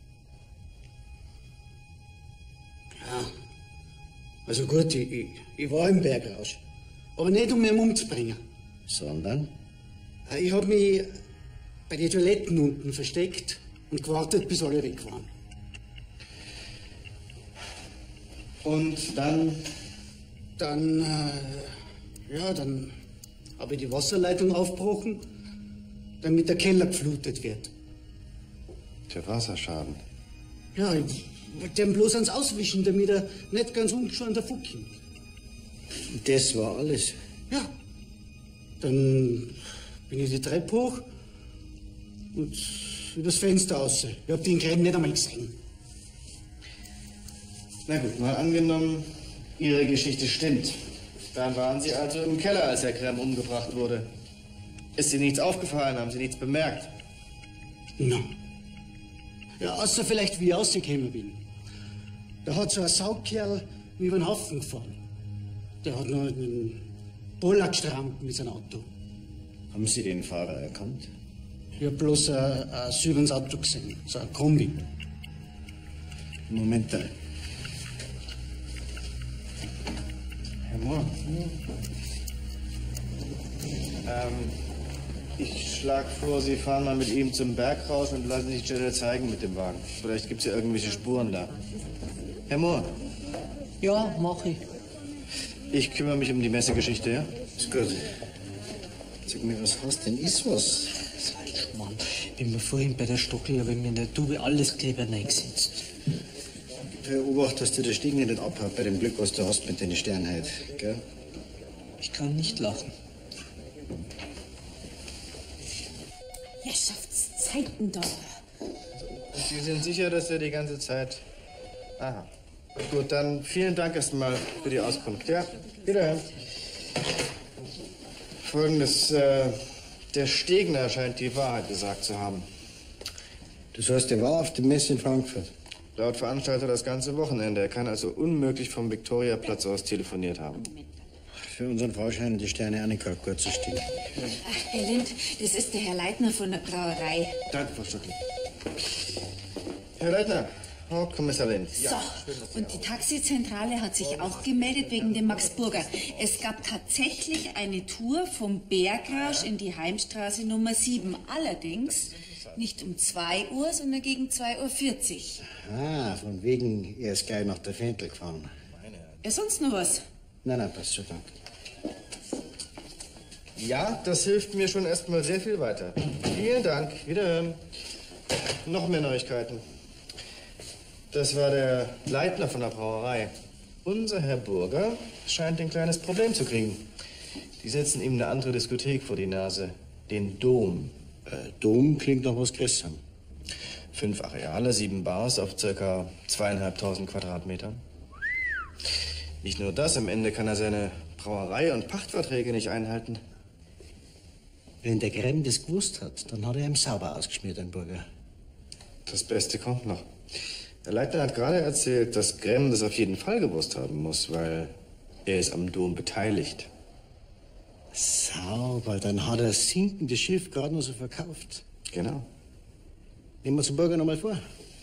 Ja. Also gut, ich, ich, ich war im Bergrausch. Aber nicht, um mich umzubringen. Sondern? Ich habe mich bei den Toiletten unten versteckt und gewartet, bis alle weg waren. Und dann? Dann, äh, ja, dann habe ich die Wasserleitung aufgebrochen, damit der Keller geflutet wird. Der Wasserschaden. Ja, ich wollte ihm bloß ans Auswischen, damit er nicht ganz ungeschoren davon kommt. Das war alles? Ja. Dann bin ich die Treppe hoch und übers Fenster raus. Ich hab den Gremm nicht einmal gesehen. Na gut, mal angenommen, Ihre Geschichte stimmt. Dann waren Sie also im Keller, als Herr Gremm umgebracht wurde. Ist Ihnen nichts aufgefallen? Haben Sie nichts bemerkt? Na. Ja, außer vielleicht, wie ich rausgekommen bin. Da hat so ein Saukerl mich über den Haufen gefahren. Der hat noch einen Boller gestrammt mit seinem Auto. Haben Sie den Fahrer erkannt? Ich hab bloß ein, ein silbernes Auto gesehen, so ein Kombi. Moment mal. Herr Mohr. Ähm, ich schlage vor, Sie fahren mal mit ihm zum Bergrausch und lassen sich die Stelle zeigen mit dem Wagen. Vielleicht gibt es ja irgendwelche Spuren da. Herr Mohr. Ja, mach ich. Ich kümmere mich um die Messegeschichte, ja? Ist gut. Sag mir, was hast denn? Ist was? Mann, bin mir vorhin bei der Stockel, habe ich mir in der Tube alles Kleber reingesetzt. Beobacht, dass du der Stiegen nicht abhaut bei dem Glück, was du hast mit deinen Sternheit, gell? Ich kann nicht lachen. Herrschaftszeiten da. Und Sie sind sicher, dass er die ganze Zeit... Aha. Gut, dann vielen Dank erstmal für die Auskunft. Ja, wiederhören. Folgendes, äh, der Stegner scheint die Wahrheit gesagt zu haben. Das heißt, der war auf der Messe in Frankfurt? Laut Veranstalter das ganze Wochenende. Er kann also unmöglich vom Viktoriaplatz aus telefoniert haben. Für unseren Fall scheinen die Sterne auch nicht gerade gut zu stehen. Ach, Herr Lind, das ist der Herr Leitner von der Brauerei. Danke, Frau Stöckli. Herr Leitner, Hauptkommissar Lind. So, und die Taxizentrale hat sich auch gemeldet wegen dem Max Burger. Es gab tatsächlich eine Tour vom Bergrausch in die Heimstraße Nummer sieben. Allerdings nicht um zwei Uhr, sondern gegen zwei Uhr vierzig. Ah, von wegen, er ist gleich nach der Fentel gefahren. Ja, sonst noch was? Nein, nein, passt schon, danke. Ja, das hilft mir schon erstmal sehr viel weiter. Vielen Dank. Wiederhören. Noch mehr Neuigkeiten. Das war der Leitner von der Brauerei. Unser Herr Burger scheint ein kleines Problem zu kriegen. Die setzen ihm eine andere Diskothek vor die Nase. Den Dom. Äh, Dom klingt nach was Größerem. Fünf Areale, sieben Bars auf circa zweieinhalbtausend Quadratmetern. Nicht nur das, am Ende kann er seine Brauerei- und Pachtverträge nicht einhalten. Wenn der Gremm das gewusst hat, dann hat er ihm sauber ausgeschmiert, ein Burger. Das Beste kommt noch. Der Leitner hat gerade erzählt, dass Gremm das auf jeden Fall gewusst haben muss, weil er ist am Dom beteiligt. Sauber, dann hat er das sinkende Schiff gerade noch so verkauft. Genau. Nehmen wir zum Burger noch mal vor.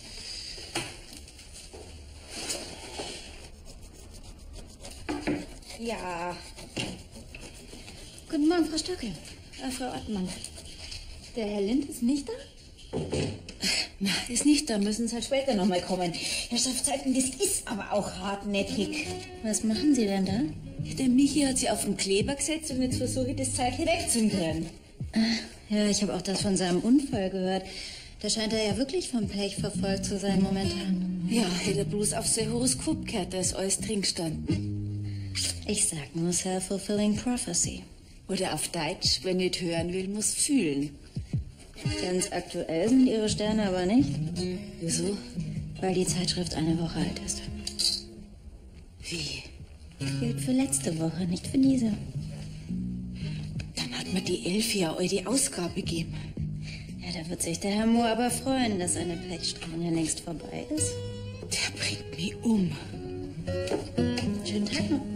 Ja. Guten Morgen, Frau Stöckel. Äh, Frau Ottmann. Der Herr Lind ist nicht da? Na, ist nicht da. Müssen Sie halt später noch mal kommen. Herrschaftszeiten, das ist aber auch hartnäckig. Was machen Sie denn da? Der Michi hat sie auf den Kleber gesetzt und jetzt versuche ich, das Zeug hier wegzukriegen. Ja, ich habe auch das von seinem Unfall gehört. Da scheint er ja wirklich vom Pech verfolgt zu sein momentan. Ja, hätte er bloß auf sein Horoskop gehört, da ist alles drin gestanden. Ich sag nur self-fulfilling prophecy. Oder auf Deutsch, wer nicht hören will, muss fühlen. Ganz aktuell sind Ihre Sterne aber nicht. Wieso? Weil die Zeitschrift eine Woche alt ist. Wie? Gilt für letzte Woche, nicht für diese. Dann hat mir die Elfi ja eure Ausgabe gegeben. Ja, da wird sich der Herr Mohr aber freuen, dass seine Pechsträhne längst vorbei ist. Der bringt mich um. Schönen Tag noch.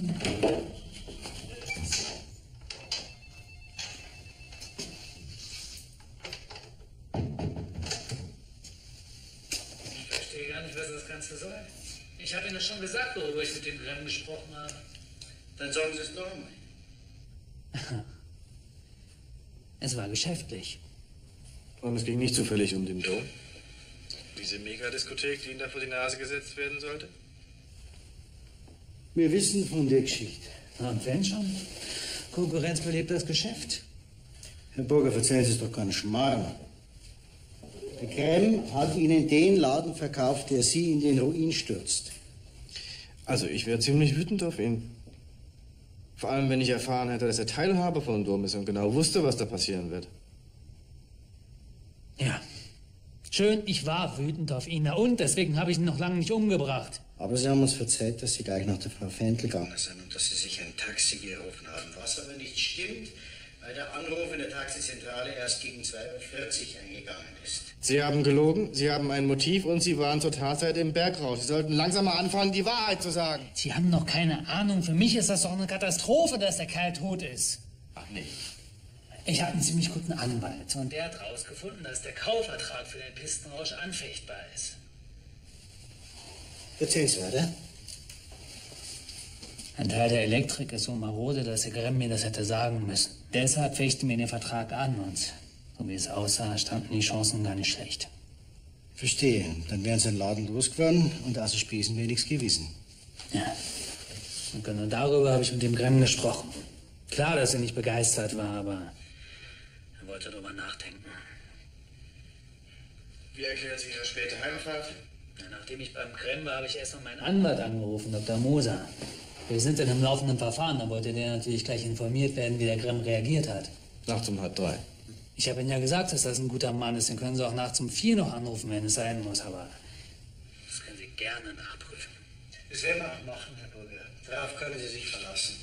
Ich verstehe gar nicht, was das Ganze soll. Ich habe Ihnen schon gesagt, worüber ich mit dem Gremm gesprochen habe. Dann sagen Sie es noch einmal. Es war geschäftlich. Und es ging nicht zufällig um den Dom? Diese Megadiskothek, die Ihnen da vor die Nase gesetzt werden sollte? Wir wissen von der Geschichte. Na, und wenn schon? Konkurrenz belebt das Geschäft. Herr Burger, verzeihen Sie es doch keinen Schmarrn. Der Gremm hat Ihnen den Laden verkauft, der Sie in den Ruin stürzt. Also, ich wäre ziemlich wütend auf ihn. Vor allem, wenn ich erfahren hätte, dass er Teilhaber von dem Dom ist und genau wusste, was da passieren wird. Ja. Schön, ich war wütend auf ihn. Na und? Deswegen habe ich ihn noch lange nicht umgebracht. Aber Sie haben uns verzeiht, dass Sie gleich nach der Frau Fendel gegangen sind und dass Sie sich ein Taxi gerufen haben. Was aber nicht stimmt, weil der Anruf in der Taxizentrale erst gegen zwei Uhr vierzig eingegangen ist. Sie haben gelogen, Sie haben ein Motiv und Sie waren zur Tatzeit im Bergrausch. Sie sollten langsam mal anfangen, die Wahrheit zu sagen. Sie haben noch keine Ahnung. Für mich ist das doch eine Katastrophe, dass der Kerl tot ist. Ach nee. Ich habe einen ziemlich guten Anwalt und der hat herausgefunden, dass der Kaufvertrag für den Pistenrausch anfechtbar ist. Erzählen Sie weiter. Ein Teil der Elektrik ist so marode, dass der Gremm mir das hätte sagen müssen. Deshalb fechten wir den Vertrag an und so wie es aussah, standen die Chancen gar nicht schlecht. Verstehe. Dann wären Sie den Laden losgeworden und außer Spesen wäre nichts gewesen. Ja. Und genau darüber habe ich mit dem Gremm gesprochen. Klar, dass er nicht begeistert war, aber er wollte darüber nachdenken. Wie erklärt sich Ihre späte Heimfahrt? Ja, nachdem ich beim Gremm war, habe ich erst noch meinen Anwalt angerufen, Doktor Moser. Wir sind in einem laufenden Verfahren, da wollte der natürlich gleich informiert werden, wie der Gremm reagiert hat. Nachts um halb drei. Ich habe Ihnen ja gesagt, dass das ein guter Mann ist. Den können Sie auch nachts um vier noch anrufen, wenn es sein muss, aber das können Sie gerne nachprüfen. Das werden wir auch machen, Herr Burger. Darauf können Sie sich verlassen.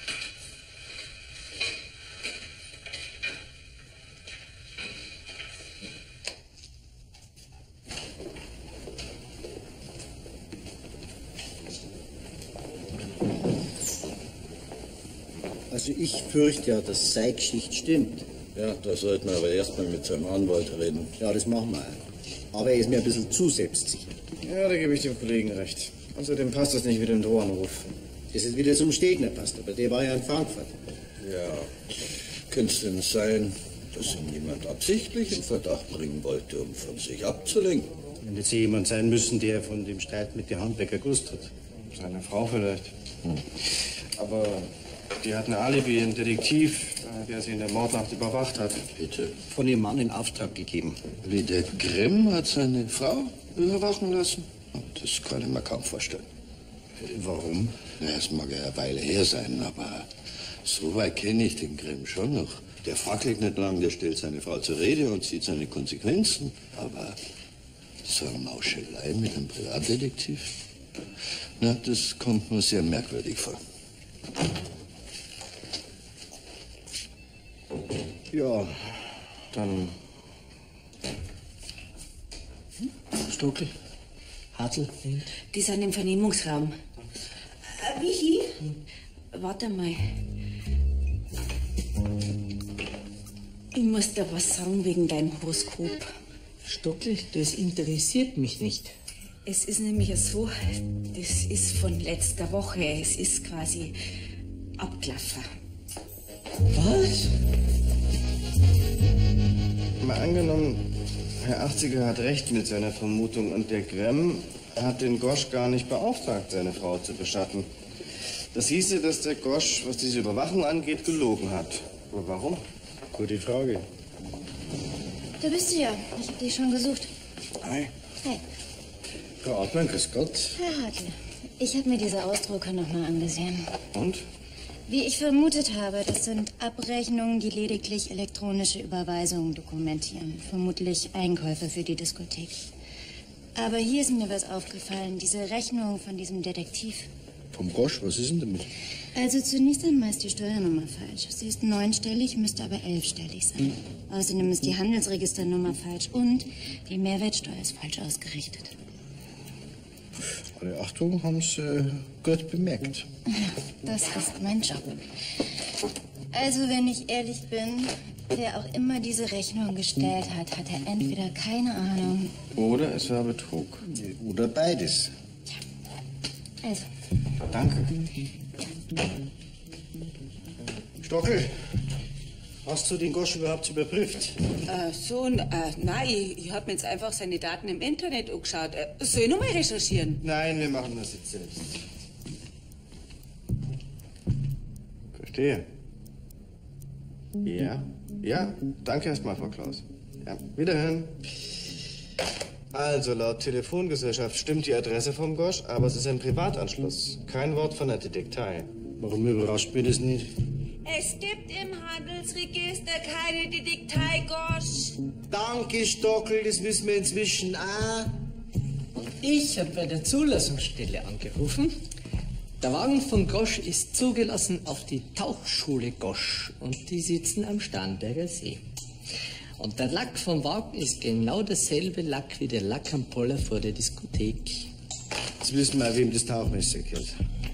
Also ich fürchte ja, dass seine Geschichte stimmt. Ja, da sollten wir aber erstmal mit seinem Anwalt reden. Ja, das machen wir auch. Aber er ist mir ein bisschen zu selbstsicher. Ja, da gebe ich dem Kollegen recht. Außerdem passt das nicht mit dem Drohanruf. Das ist wieder zum Stegner passt, aber der war ja in Frankfurt. Ja, könnte es denn sein, dass ihn jemand absichtlich in Verdacht bringen wollte, um von sich abzulenken? Wenn jetzt jemand sein müssen, der von dem Streit mit dem Handwerker gewusst hat. Seine Frau vielleicht. Hm. Aber die hat ein Alibi, ein Detektiv, der sie in der Mordnacht überwacht hat. Bitte? Von ihrem Mann in Auftrag gegeben. Wie der Grimm hat seine Frau überwachen lassen? Das kann ich mir kaum vorstellen. Warum? Ja, es mag ja eine Weile her sein, aber so weit kenne ich den Grimm schon noch. Der fackelt nicht lang, der stellt seine Frau zur Rede und zieht seine Konsequenzen. Aber so eine Mauschelei mit einem Privatdetektiv? Na, das kommt mir sehr merkwürdig vor. Ja, dann... Stockel, Hartl, Die sind im Vernehmungsraum. Äh, Michi? Warte mal. Ich muss dir was sagen wegen deinem Horoskop. Stockel, das interessiert mich nicht. Es ist nämlich so, das ist von letzter Woche. Es ist quasi abgelaufen. Was? Mal angenommen, Herr achtziger hat recht mit seiner Vermutung und der Grimm hat den Gosch gar nicht beauftragt, seine Frau zu beschatten. Das hieße, dass der Gosch, was diese Überwachung angeht, gelogen hat. Aber warum? Gute Frage. Da bist du ja. Ich hab dich schon gesucht. Hi. Hey, Frau Ortmann, grüß Gott. Herr Hartl. Ich habe mir diese Ausdrucke noch mal angesehen. Und? Wie ich vermutet habe, das sind Abrechnungen, die lediglich elektronische Überweisungen dokumentieren. Vermutlich Einkäufe für die Diskothek. Aber hier ist mir was aufgefallen. Diese Rechnung von diesem Detektiv. Vom Gosch, was ist denn damit? Also zunächst einmal ist die Steuernummer falsch. Sie ist neunstellig, müsste aber elfstellig sein. Außerdem ist die Handelsregisternummer falsch und die Mehrwertsteuer ist falsch ausgerichtet. Alle Achtung, haben Sie äh, gut bemerkt. Das ist mein Job. Also, wenn ich ehrlich bin, wer auch immer diese Rechnung gestellt hat, hat er entweder keine Ahnung. Oder es war Betrug. Oder beides. Also. Danke. Stockel, hast du den Gosch überhaupt überprüft? Äh, so, äh, nein, ich, ich habe mir jetzt einfach seine Daten im Internet angeschaut. Äh, soll ich nochmal recherchieren? Nein, wir machen das jetzt selbst. Verstehe. Ja, ja, danke erstmal, Frau Klaus. Ja, wiederhören. Also, laut Telefongesellschaft stimmt die Adresse vom Gosch, aber es ist ein Privatanschluss. Kein Wort von der Detektei. Warum überrascht mich das nicht? Es gibt im Handelsregister keine Detektei, Gosch. Danke, Stockel, das wissen wir inzwischen auch. Und ich habe bei der Zulassungsstelle angerufen. Der Wagen von Gosch ist zugelassen auf die Tauchschule Gosch und die sitzen am Starnberger See. Und der Lack vom Wagen ist genau derselbe Lack wie der Lack am Poller vor der Diskothek. Jetzt wissen wir, wem das Tauchmesser gehört.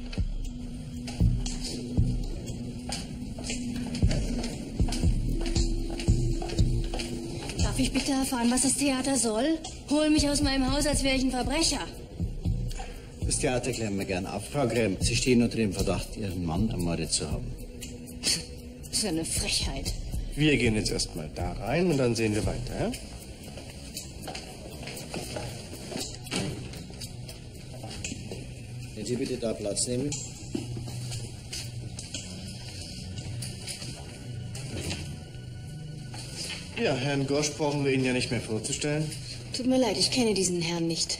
Darf ich bitte erfahren, was das Theater soll? Hol mich aus meinem Haus, als wäre ich ein Verbrecher. Das Theater klären wir gern auf. Frau Grimm, Sie stehen unter dem Verdacht, Ihren Mann ermordet zu haben. Das ist ja eine Frechheit. Wir gehen jetzt erstmal da rein und dann sehen wir weiter, ja? Wenn Sie bitte da Platz nehmen. Ja, Herrn Gosch brauchen wir Ihnen ja nicht mehr vorzustellen. Tut mir leid, ich kenne diesen Herrn nicht.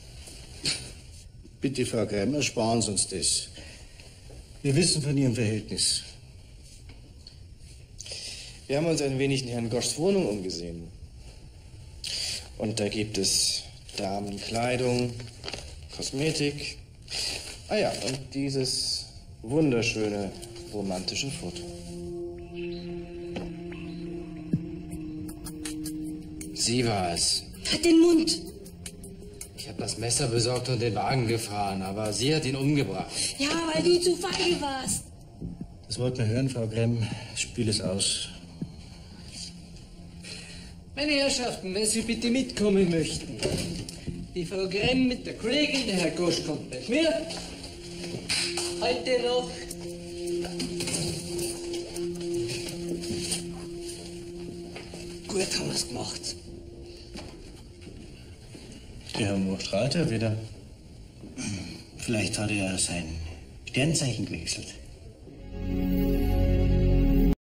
Bitte, Frau Grimm, ersparen Sie uns das. Wir wissen von Ihrem Verhältnis. Wir haben uns ein wenig in Herrn Goschs Wohnung umgesehen. Und da gibt es Damenkleidung, Kosmetik. Ah ja, und dieses wunderschöne romantische Foto. Sie war es. Hat den Mund. Ich habe das Messer besorgt und den Wagen gefahren, aber sie hat ihn umgebracht. Ja, weil du zu feige warst. Das wollten wir hören, Frau Gremm. Spiel es aus. Meine Herrschaften, wenn Sie bitte mitkommen möchten. Die Frau Gremm mit der Kollegin, der Herr Gosch kommt mit mir. Heute noch. Gut haben wir es gemacht. Der Herr strahlt ja wieder. Vielleicht hat er sein Sternzeichen gewechselt.